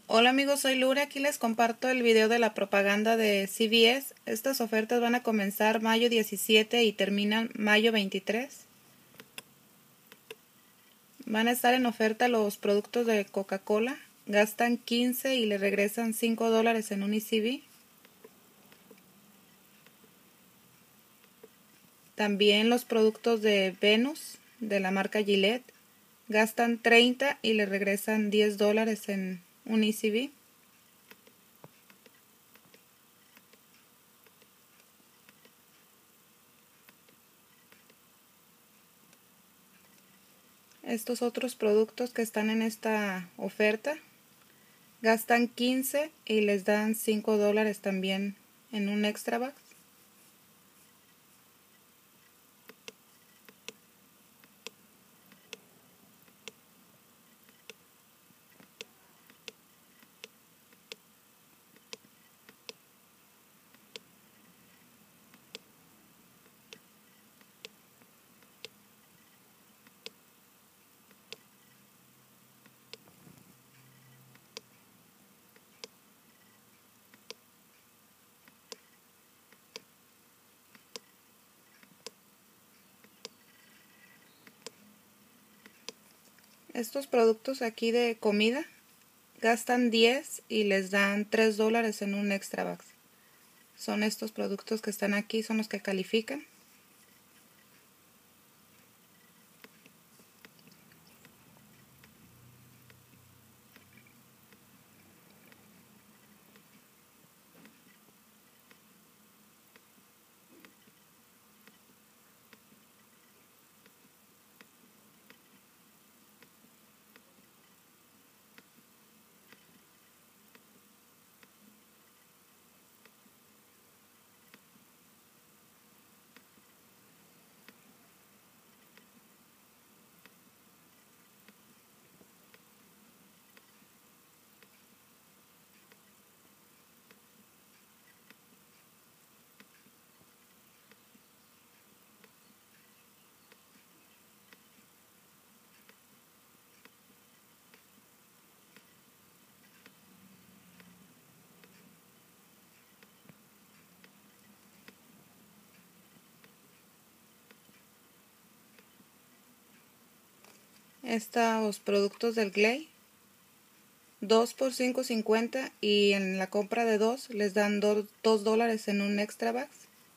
Hola amigos, soy Lura, aquí les comparto el video de la propaganda de CVS. Estas ofertas van a comenzar mayo 17 y terminan mayo 23. Van a estar en oferta los productos de Coca-Cola. Gastan 15 y le regresan $5 en un ECB. También los productos de Venus, de la marca Gillette. Gastan 30 y le regresan $10 en un ECB. Estos otros productos que están en esta oferta gastan 15 y les dan $5 también en un extra box. Estos productos aquí de comida gastan 10 y les dan $3 en un extra box. Son estos productos que están aquí, son los que califican. Estos productos del Glade, 2 por $5.50 y en la compra de 2 les dan $2 en un extra box.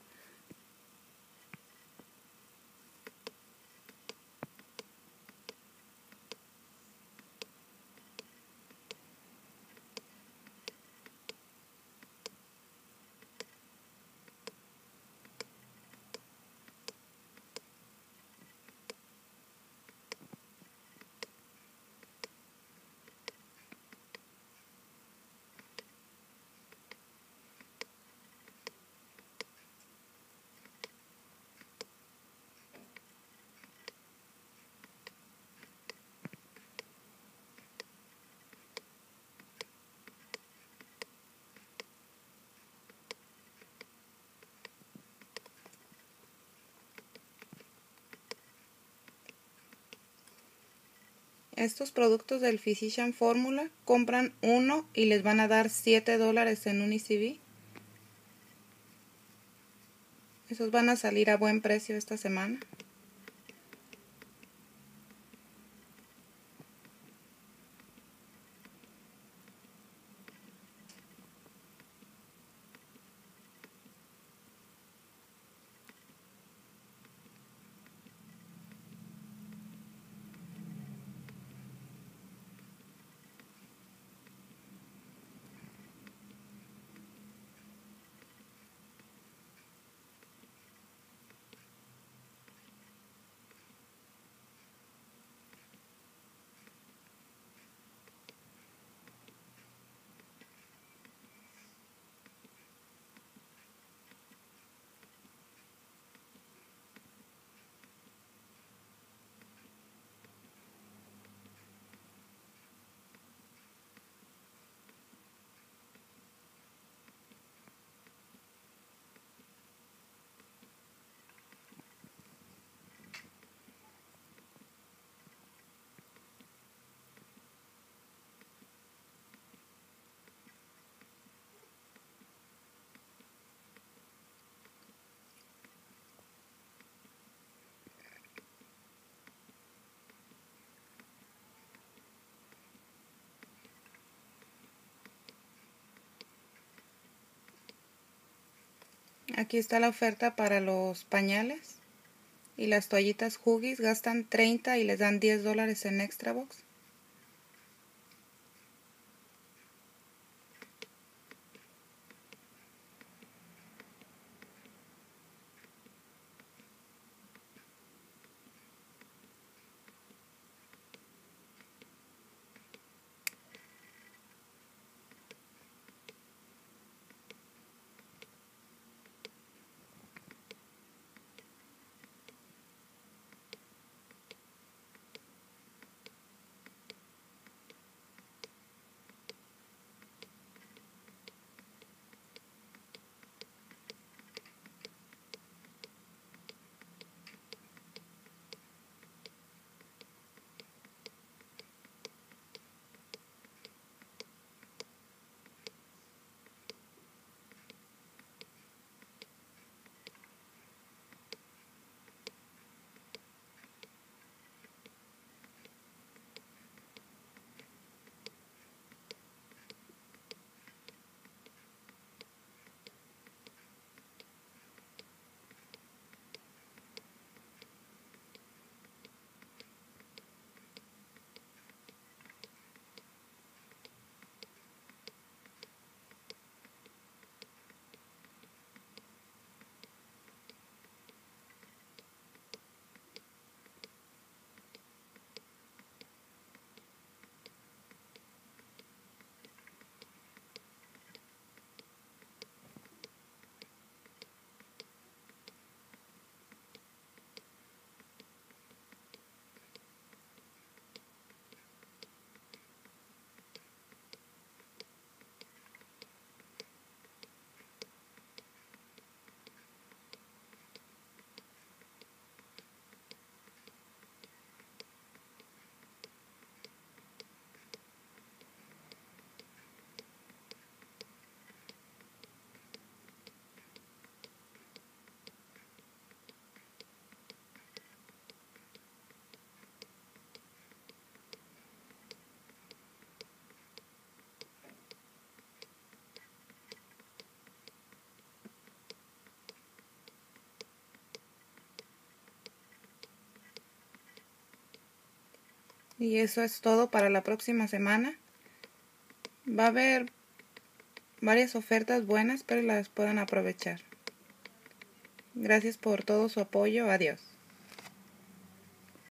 Estos productos del Physician Formula compran uno y les van a dar $7 en un ECB. Esos van a salir a buen precio esta semana. Aquí está la oferta para los pañales y las toallitas Huggies. Gastan 30 y les dan $10 en Extra Box. Y eso es todo para la próxima semana. Va a haber varias ofertas buenas, pero las pueden aprovechar. Gracias por todo su apoyo. Adiós.